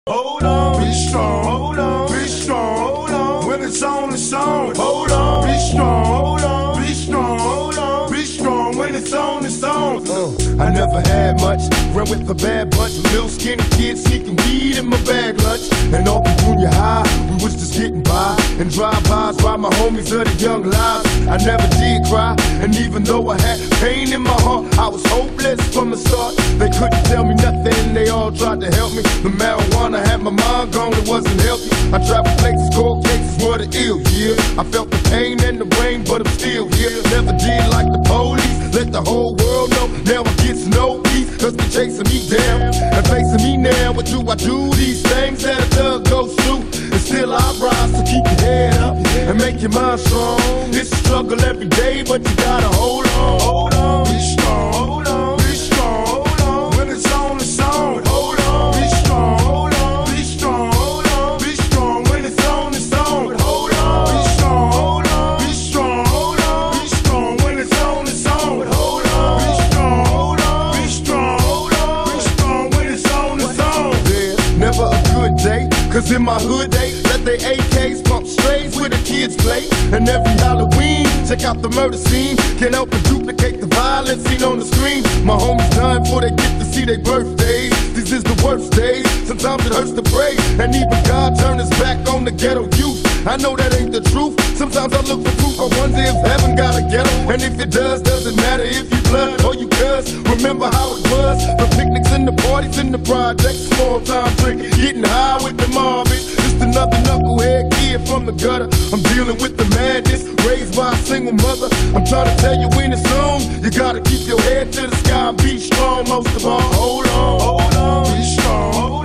Hold on, be strong, hold on, be strong, hold on. When it's on, it's on. Hold on, be strong, hold on, be strong, hold on, be strong. When it's on, it's on. I never had much, ran with a bad bunch of little skinny kids sneaking weed in my bag lunch. And all through junior high, we was just getting by. And drive-bys by my homies of the young lives. I never did cry, and even though I had pain in my heart, I was hopeless from the start. They couldn't tell me nothing, they all tried to help me. The marijuana had my mind gone, it wasn't healthy. I traveled places, cold cases were the ill, yeah. I felt the pain and the rain, but I'm still here. Never did like the police, let the whole world know. Now I get no peace, cause they're chasing me down and facing me now. But do I do these things that a thug goes through? And still I rise to keep your head up and make your mind strong. It's a struggle every day, but you gotta hold on. Hold on, be strong, hold on, be strong, hold on. When it's on, it's on. Hold on, be strong, hold on, be strong, hold on, be strong. When it's on, it's on. Hold on, be strong, hold on, be strong, hold on, be strong. When it's on, it's on. Hold on, be strong, hold on, be strong, hold on, be strong. When it's on, it's on. Yeah, never a good day, cause in my hood they let their AKs pump strays where the kids play. And every Halloween, check out the murder scene. Can't help but duplicate the violence seen on the screen. My homies dying before they get to see their birthdays. This is the worst days, sometimes it hurts to pray. And even God turned his back on the ghetto youth. I know that ain't the truth, sometimes I look for proof. I wonder if heaven got a ghetto. And if it does, doesn't matter if you blood or you cuz. Remember how it was, the picnics and the parties in the projects. Small time drinking, getting high with the Marvins. Just another knucklehead kid from the gutter. I'm dealing with the madness, raised by a single mother. I'm trying to tell you when it's on, you gotta keep your head to the sky and be strong. Most of all, hold on, be strong.